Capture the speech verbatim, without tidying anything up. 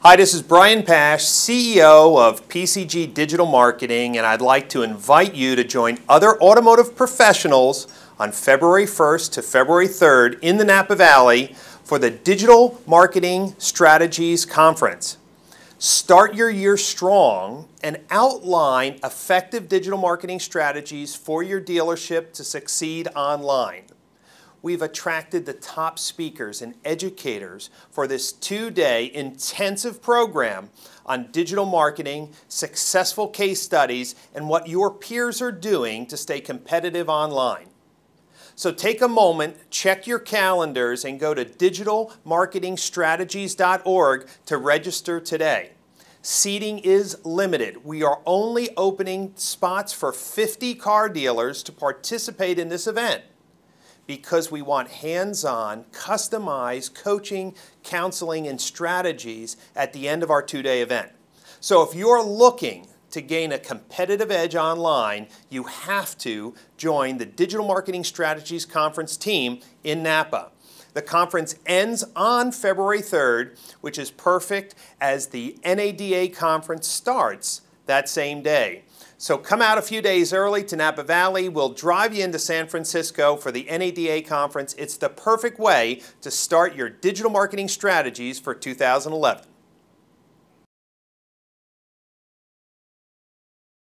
Hi, this is Brian Pasch, C E O of P C G Digital Marketing, and I'd like to invite you to join other automotive professionals on February first to February third in the Napa Valley for the Digital Marketing Strategies Conference. Start your year strong and outline effective digital marketing strategies for your dealership to succeed online. We've attracted the top speakers and educators for this two-day intensive program on digital marketing, successful case studies, and what your peers are doing to stay competitive online. So take a moment, check your calendars, and go to digital marketing strategies dot org to register today. Seating is limited. We are only opening spots for fifty car dealers to participate in this event, because we want hands-on, customized coaching, counseling, and strategies at the end of our two-day event. So if you're looking to gain a competitive edge online, you have to join the Digital Marketing Strategies Conference team in Napa. The conference ends on February third, which is perfect as the N A D A conference starts that same day. So come out a few days early to Napa Valley. We'll drive you into San Francisco for the N A D A conference. It's the perfect way to start your digital marketing strategies for two thousand eleven.